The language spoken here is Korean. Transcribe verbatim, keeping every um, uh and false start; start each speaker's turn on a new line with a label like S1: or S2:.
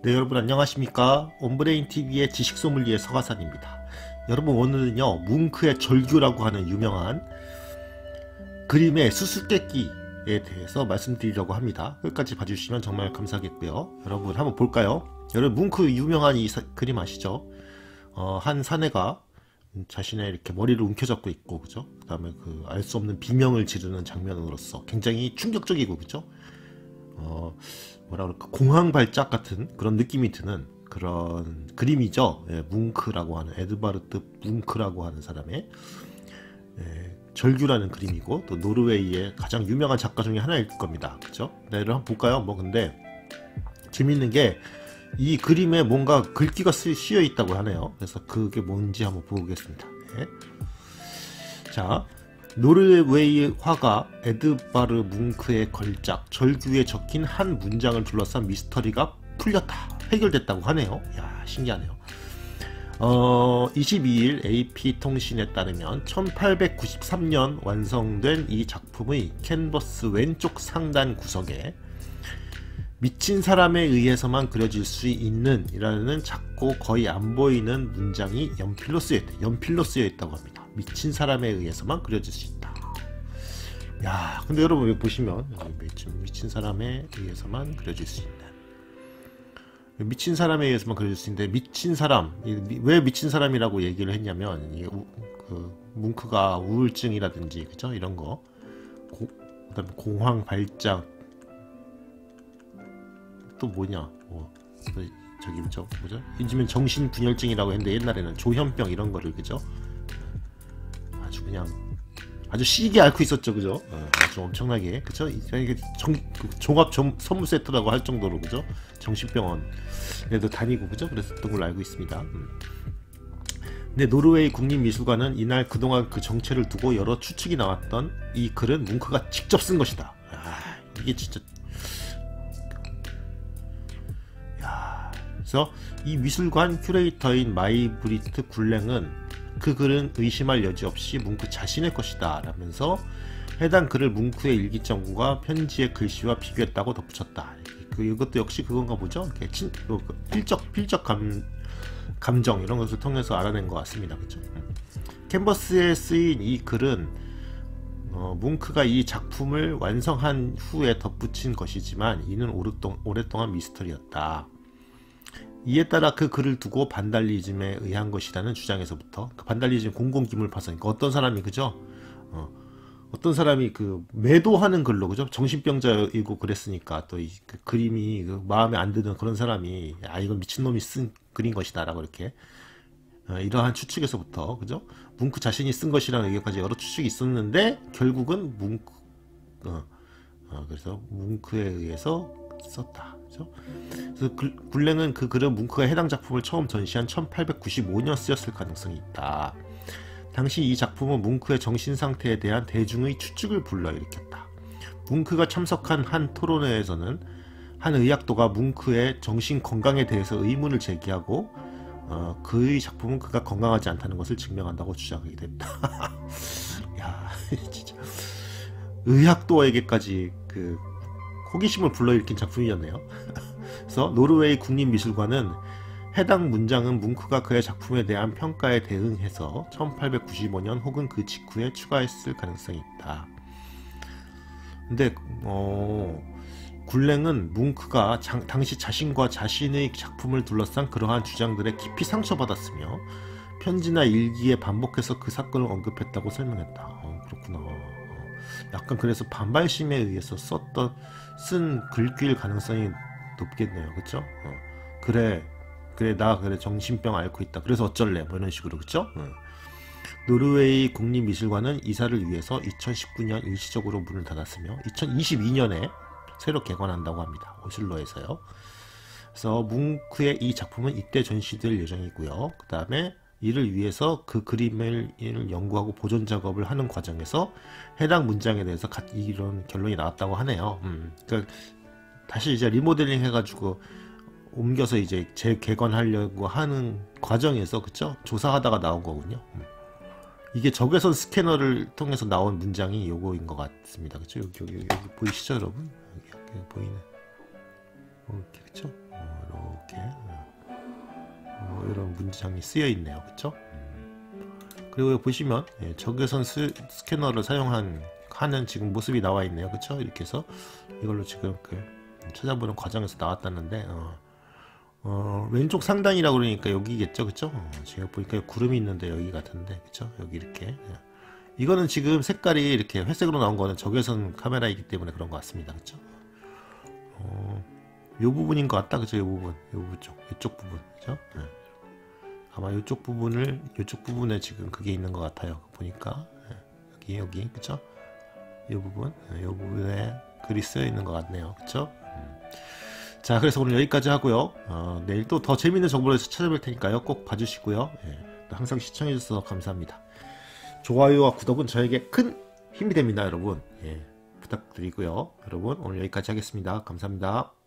S1: 네, 여러분 안녕하십니까? 온브레인티비의 지식소믈리에 서가산입니다. 여러분, 오늘은요 뭉크의 절규라고 하는 유명한 그림의 수수께끼에 대해서 말씀드리려고 합니다. 끝까지 봐주시면 정말 감사하겠고요. 여러분 한번 볼까요? 여러분, 뭉크 유명한 이 사, 그림 아시죠? 어, 한 사내가 자신의 이렇게 머리를 움켜잡고 있고, 그죠? 그 다음에 그 알 수 없는 비명을 지르는 장면으로서 굉장히 충격적이고, 그죠? 어, 뭐라 그럴까, 공황 발작 같은 그런 느낌이 드는 그런 그림이죠. 예, 뭉크라고 하는, 에드바르트 뭉크라고 하는 사람의 예, 절규라는 그림이고, 또 노르웨이의 가장 유명한 작가 중에 하나일 겁니다. 그죠? 네, 이를 한번 볼까요? 뭐 근데 재밌는 게 이 그림에 뭔가 글귀가 쓰여 있다고 하네요. 그래서 그게 뭔지 한번 보겠습니다. 예. 자, 노르웨이 화가 에드바르 뭉크의 걸작 절규에 적힌 한 문장을 둘러싼 미스터리가 풀렸다, 해결됐다고 하네요. 야, 신기하네요. 어, 이십이일 에이피통신에 따르면 천팔백구십삼 년 완성된 이 작품의 캔버스 왼쪽 상단 구석에 미친 사람에 의해서만 그려질 수 있는 이라는 작고 거의 안 보이는 문장이 연필로 쓰여있다. 연필로 쓰여있다고 합니다. 미친 사람에 의해서만 그려질 수 있다. 야, 근데 여러분 여기 보시면 미친, 미친 사람에 의해서만 그려질 수 있는, 미친 사람에 의해서만 그려질 수 있는데, 미친 사람, 왜 미친 사람이라고 얘기를 했냐면, 이게 우, 그 뭉크가 우울증이라든지, 그죠? 이런 거, 고, 그다음에 공황 발작, 또 뭐냐, 뭐 저기 저 뭐죠? 요즘엔 정신분열증이라고 했는데 옛날에는 조현병 이런 거를, 그죠? 아주 그냥 아주 시게 앓고 있었죠, 그죠? 어, 아주 엄청나게, 그죠? 이게 정, 그 종합 정, 선물 세트라고 할 정도로, 그죠? 정신병원에도 다니고, 그죠? 그랬었던 걸로 알고 있습니다. 음. 근데 노르웨이 국립미술관은 이날 그동안 그 정체를 두고 여러 추측이 나왔던 이 글은 뭉크가 직접 쓴 것이다. 아, 이게 진짜. 그래서 이 미술관 큐레이터인 마이브리트 굴랭은 그 글은 의심할 여지 없이 뭉크 자신의 것이다 라면서 해당 글을 뭉크의 일기장과 편지의 글씨와 비교했다고 덧붙였다. 그, 이것도 역시 그건가 보죠. 이렇게 친, 그, 필적, 필적 감, 감정 이런 것을 통해서 알아낸 것 같습니다. 그죠? 캔버스에 쓰인 이 글은 어, 뭉크가 이 작품을 완성한 후에 덧붙인 것이지만 이는 오랫동, 오랫동안 미스터리였다. 이에 따라 그 글을 두고 반달리즘에 의한 것이라는 주장에서부터, 그 반달리즘 공공기물 파손, 그러니까 어떤 사람이, 그죠? 어, 어떤 사람이 그 매도하는 글로, 그죠? 정신병자이고 그랬으니까 또 이 그 그림이 그 마음에 안 드는 그런 사람이, 아, 이건 미친놈이 쓴 글인 것이다 라고 이렇게 어, 이러한 추측에서부터, 그죠? 뭉크 자신이 쓴 것이라는 의견까지 여러 추측이 있었는데 결국은 뭉크 어, 어, 그래서 뭉크에 의해서 썼다. 그래서 굴랭은 그 글은 뭉크가 해당 작품을 처음 전시한 천팔백구십오 년 쓰였을 가능성이 있다. 당시 이 작품은 뭉크의 정신상태에 대한 대중의 추측을 불러일으켰다. 뭉크가 참석한 한 토론회에서는 한 의학도가 뭉크의 정신건강에 대해서 의문을 제기하고 어, 그의 작품은 그가 건강하지 않다는 것을 증명한다고 주장하게 됐다. 야, 진짜 의학도에게까지 그 호기심을 불러일으킨 작품이었네요. 그래서 노르웨이 국립미술관은 해당 문장은 뭉크가 그의 작품에 대한 평가에 대응해서 천팔백구십오 년 혹은 그 직후에 추가했을 가능성이 있다. 근데 어, 굴랭은 뭉크가 장, 당시 자신과 자신의 작품을 둘러싼 그러한 주장들에 깊이 상처받았으며 편지나 일기에 반복해서 그 사건을 언급했다고 설명했다. 어, 그렇구나. 약간 그래서 반발심에 의해서 썼던 쓴 글귀일 가능성이 높겠네요. 그쵸? 어. 그래 그래 나 그래 정신병 앓고 있다, 그래서 어쩔래, 뭐 이런 식으로. 그쵸? 어. 노르웨이 국립미술관은 이사를 위해서 이천십구 년 일시적으로 문을 닫았으며 이천이십이 년에 새로 개관한다고 합니다. 오슬로에서요. 그래서 뭉크의 이 작품은 이때 전시될 예정이고요. 그 다음에 이를 위해서 그 그림을 연구하고 보존 작업을 하는 과정에서 해당 문장에 대해서 이런 결론이 나왔다고 하네요. 음, 그러니까 다시 이제 리모델링 해가지고 옮겨서 이제 재개관하려고 하는 과정에서, 그쵸? 조사하다가 나온 거군요. 음. 이게 적외선 스캐너를 통해서 나온 문장이 요거인 것 같습니다. 그쵸? 여기, 여기, 여기 보이시죠, 여러분? 여기, 여기 보이네. 이렇게, 그쵸? 어, 이렇게. 이렇게 뭐 이런 문장이 쓰여 있네요. 그쵸? 그리고 여기 보시면 예, 적외선 스, 스캐너를 사용한 하는 지금 모습이 나와 있네요. 그쵸? 이렇게 해서 이걸로 지금 그 찾아보는 과정에서 나왔다는데 어, 어, 왼쪽 상단이라고 그러니까 여기겠죠. 그쵸? 어, 제가 보니까 구름이 있는데 여기 같은데 그쵸? 여기 이렇게 예. 이거는 지금 색깔이 이렇게 회색으로 나온 거는 적외선 카메라이기 때문에 그런 것 같습니다. 그쵸? 어, 요 부분인 것 같다. 그쵸? 요 부분, 요 부분 쪽, 이쪽 부분. 그쵸? 예. 아마 이쪽 부분을 이쪽 부분에 지금 그게 있는 것 같아요. 보니까 예. 여기 여기 그쵸? 이 부분, 이 부분에 글이 쓰여 있는 것 같네요. 그쵸? 음. 자, 그래서 오늘 여기까지 하고요. 어, 내일 또 더 재밌는 정보를 찾아뵐 테니까요. 꼭 봐주시고요. 예. 항상 시청해주셔서 감사합니다. 좋아요와 구독은 저에게 큰 힘이 됩니다, 여러분. 예. 부탁드리고요. 여러분, 오늘 여기까지 하겠습니다. 감사합니다.